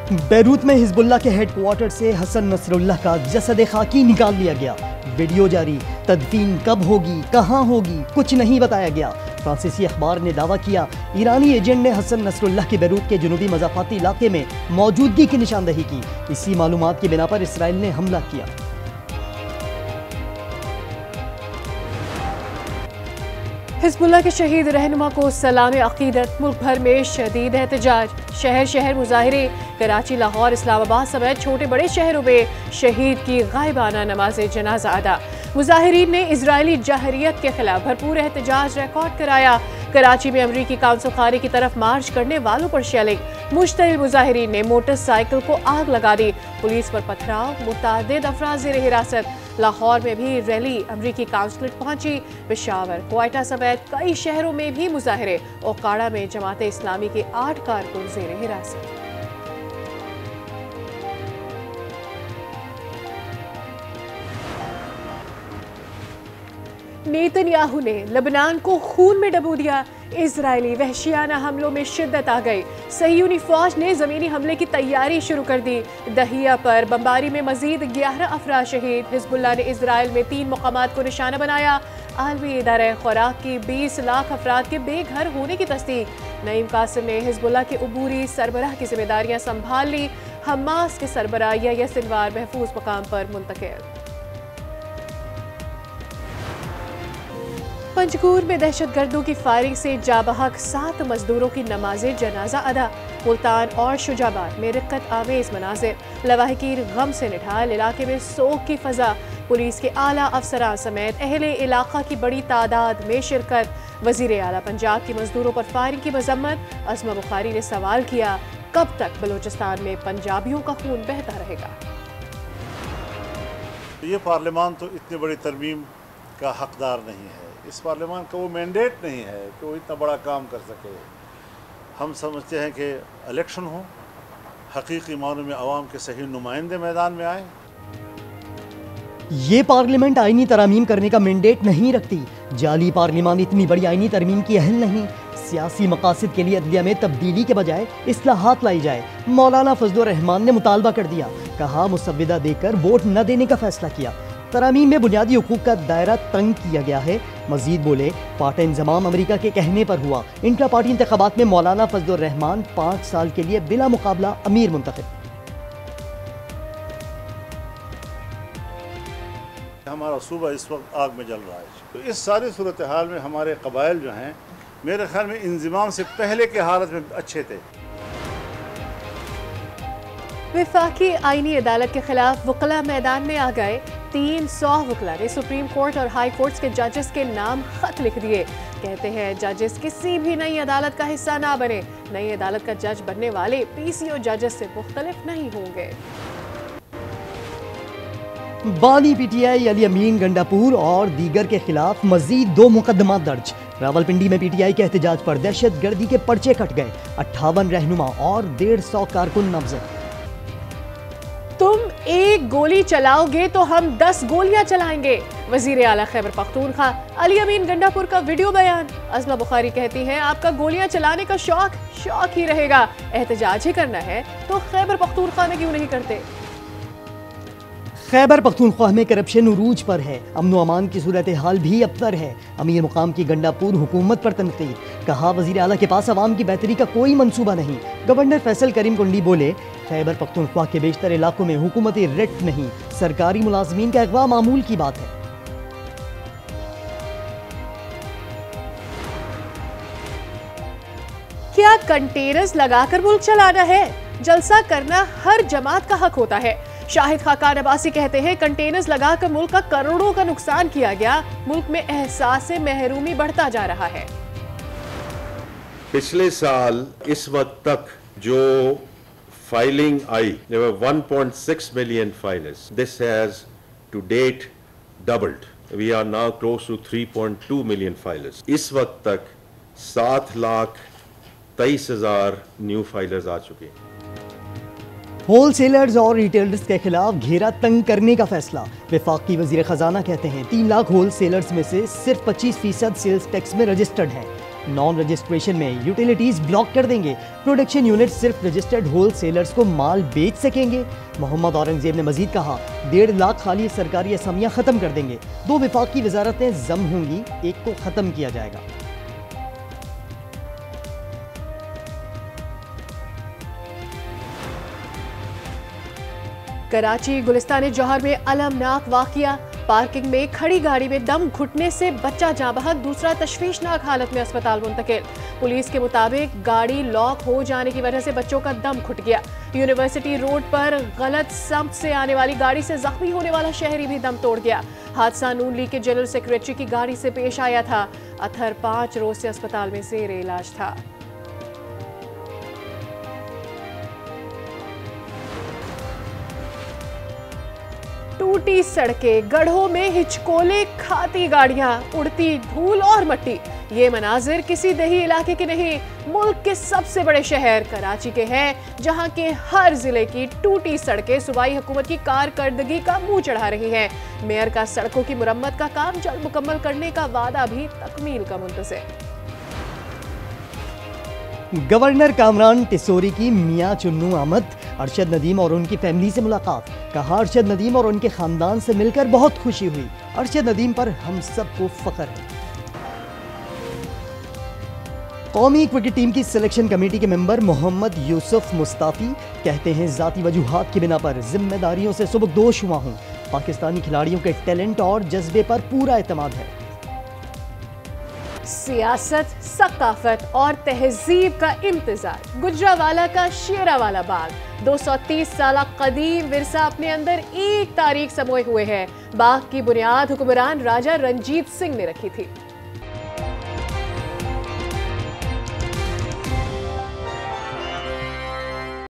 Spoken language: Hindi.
बैरूत में हिजबुल्लाह के हेडक्वार्टर से हसन नसरुल्लाह का जसद खाकी निकाल लिया गया। वीडियो जारी। तदफीन कब होगी, कहां होगी, कुछ नहीं बताया गया। फ्रांसीसी अखबार ने दावा किया ईरानी एजेंट ने हसन नसरुल्लाह के बैरूत के जुनूबी मज़ाफ़ाती इलाके में मौजूदगी की निशानदही की। इसी मालूमात की बिना पर इसराइल ने हमला किया। हिजबुल्लाह के शहीद रहनुमा को सलाम अकीदत। मुल्क भर में शदीद एहतजाज। शहर शहर मुजाहिरे। कराची, लाहौर, इस्लामाबाद समेत छोटे बड़े शहरों में शहीद की गायबाना नमाज जनाजा अदा। मुजाहिरीन ने इजरायली जहरियत के खिलाफ भरपूर एहतजाज रिकॉर्ड कराया। कराची में अमरीकी काउंसिल खाने की तरफ मार्च करने वालों पर शेलिंग। मुश्तइल मुजाहिरीन ने मोटरसाइकिल को आग लगा दी। पुलिस पर पथराव, मुतअद्दिद अफराद ज़ेर हिरासत। लाहौर में भी रैली अमरीकी काउंसलेट पहुंची। पेशावर, क्वेटा समेत कई शहरों में भी मुजाहिरे। ओकाड़ा में जमाते इस्लामी के 8 कारकुन ज़ेर हिरासत। नेतन्याहू ने लबनान को खून में डुबो दिया। इजरायली वहशियाना हमलों में शिद्दत आ गई। सहीयूनी फौज ने जमीनी हमले की तैयारी शुरू कर दी। दहिया पर बमबारी में मजीद 11 अफराद शहीद। हिजबुल्लाह ने इजराइल में 3 मुकामात को निशाना बनाया। आलमी इदारे खुराक की 20 लाख अफराद के बेघर होने की तस्दीक। नईम कासिम ने हिजबुल्लाह के उबूरी सरबराह की जिम्मेदारियां संभाल ली। हमास के सरबराह यहया सिनवार महफूज मकाम पर मुंतकिल। पंजगूर में दहशतगर्दों की फायरिंग से जाबहक 7 मजदूरों की नमाज जनाजा अदा। मुल्तान और शुजाबाद में रिक्कत आमेज मनाजिर। लवाहिकीर गम से निढाल। इलाके में सोग की फजा। पुलिस के आला अफसरान समेत अहले इलाका की बड़ी तादाद में शिरकत। वजीर आला पंजाब की मजदूरों पर फायरिंग की मजम्मत। अज़मा बुखारी ने सवाल किया कब तक बलूचिस्तान में पंजाबियों का खून बहता रहेगा। ये पार्लियामान तो इतनी बड़ी तरमीम का हकदार नहीं है। इस पार्लियामान का वो मैंडेट नहीं है कि वो इतना बड़ा काम कर सके। हम समझते हैं कि इलेक्शन हो, हकीकी मानों में अवाम के सही नुमाइंदे मैदान में आए। ये पार्लियामेंट आईनी तरमीम करने का मैंडेट नहीं रखती। जाली पार्लियामान इतनी बड़ी आईनी तरमीम की अहल नहीं। सियासी मकासद के लिए अदलिया में तब्दीली के बजाय इस्लाहात लाई जाए। मौलाना फजलुर रहमान ने मुतालबा कर दिया। कहा मुसव्विदा देकर वोट न देने का फैसला किया। तरामीम में बुनियादी हुकूक का दायरा तंग किया गया है। मजीद बोले पार्टी इंजमाम अमेरिका के कहने पर हुआ। इंट्रा पार्टी इंतखाबात में मौलाना फजलुर रहमान 5 साल के लिए बिला मुकाबला अमीर मुंतखब। हमारा सूबा इस वक्त आग में जल रहा है। तो इस सारी सूरत हाल में हमारे कबाइल जो हैं मेरे ख्याल में इंजमाम से पहले के हालत में अच्छे थे। वफाकी आईनी अदालत के खिलाफ वकला मैदान में आ गए। 300 वकला ने सुप्रीम कोर्ट और हाई कोर्ट्स के जजेस के नाम खत लिख दिए। कहते हैं जजेस किसी भी नई अदालत का हिस्सा ना बने। नई अदालत का जज बनने वाले पीसीओ जजेस से मुख्तलिफ नहीं होंगे। बानी पीटीआई अली अमीन गंडापुर और दीगर के खिलाफ मजीद 2 मुकदमा दर्ज। रावलपिंडी में पीटीआई के एहतजाज पर दहशत गर्दी के पर्चे कट गए। 58 रहनुमा और 150 कारकुन नामजद। तुम एक गोली चलाओगे तो हम 10 गोलियां चलाएंगे। वजीर आला खैबर पख्तूनख्वा अली अमीन गंडापुर का वीडियो बयान। अज़मा बुखारी कहती हैं आपका गोलियां चलाने का शौक ही रहेगा। एहतजाज ही करना है तो खैबर पख्तूनख्वा में क्यों नहीं करते। खैबर पख्तूनख्वा में करप्शन उरूज पर है। अमन अमान की सूरत हाल भी अबतर है। अमीर मुकाम की गंडापुर हुकूमत पर तनकीद। कहा वजीर आला के पास अवाम की बेहतरी का कोई मंसूबा नहीं। गवर्नर फैसल करीम कुंडी बोले खैबर पख्तूनख्वा के बेशतर इलाकों में हुकूमती रेट नहीं, सरकारी मुलाजमीन का अगवा मामूल की बात है। क्या कंटेनर्स लगाकर मुल्क चलाना है? जलसा करना हर जमात का हक होता है। शाहिद खाकान अब्बासी कहते हैं कंटेनर्स लगाकर मुल्क का करोड़ों का नुकसान किया गया। मुल्क में एहसास महरूमी बढ़ता जा रहा है। पिछले साल इस वक्त तक जो फाइलिंग आई, there were 1.6 million filers. This has to date doubled. We are now close to 3.2 million filers. इस वक्त तक 7,23,000 न्यू फाइलर्स आ चुके हैं। होलसेलर्स और रिटेलर्स के खिलाफ घेरा तंग करने का फैसला। वफाकी वजीर खजाना कहते हैं 3 लाख होलसेलर्स में से सिर्फ 25% सेल्स टैक्स में रजिस्टर्ड हैं। नॉन रजिस्ट्रेशन में यूटिलिटीज ब्लॉक कर देंगे। प्रोडक्शन यूनिट सिर्फ रजिस्टर्ड होल सेलर्स को माल बेच सकेंगे। मोहम्मद औरंगजेब ने मजीद कहा, 1.5 लाख खाली सरकारी असामियां खत्म कर देंगे। 2 विफाकी वजारतें जम होंगी, एक को खत्म किया जाएगा। कराची गुलिस्तान जौहर में अलमनाक वाकया। पार्किंग में खड़ी गाड़ी में दम घुटने से बच्चा जाँ बहक, दूसरा तशवीशनाक हालत में अस्पताल मुंतकिल। पुलिस के मुताबिक गाड़ी लॉक हो जाने की वजह से बच्चों का दम घुट गया। यूनिवर्सिटी रोड पर गलत सम्त से आने वाली गाड़ी से जख्मी होने वाला शहरी भी दम तोड़ गया। हादसा नून लीग के जनरल सेक्रेटरी की गाड़ी से पेश आया था। अथर 5 रोज से अस्पताल में जेर इलाज था। टूटी सड़कें, गड्ढों में हिचकोले खाती गाड़ियां, उड़ती धूल और मट्टी। ये मनाजिर किसी दही इलाके के नहीं, मुल्क के सबसे बड़े शहर कराची के हैं, जहां के हर जिले की टूटी सड़कें सूबाई हुकूमत की कारकर्दगी का मुंह चढ़ा रही हैं। मेयर का सड़कों की मुरम्मत का काम जल्द मुकम्मल करने का वादा भी तकमील का मुंतज़िर। गवर्नर कामरान टिसोरी की मियां चुन्नू आमद, अरशद नदीम और उनकी फैमिली से मुलाकात। कहा, अरशद नदीम और उनके खानदान से मिलकर बहुत खुशी हुई। अरशद नदीम पर हम सबको फख्र है। कौमी क्रिकेट टीम की सिलेक्शन कमेटी के मेंबर मोहम्मद यूसुफ मुस्ताफी कहते हैं, जाती वजूहात की बिना पर जिम्मेदारियों से सुबकदोश हुआ हूं। पाकिस्तानी खिलाड़ियों के टैलेंट और जज्बे पर पूरा एतमाद है। सियासत, सकाफत और तहजीब का इम्तिजार। गुजरावाला का शेरावाला बाग 230 साल कदीम विरसा अपने अंदर एक तारीख समोए हुए है। बाग की बुनियाद हुक्मरान राजा रंजीत सिंह ने रखी थी।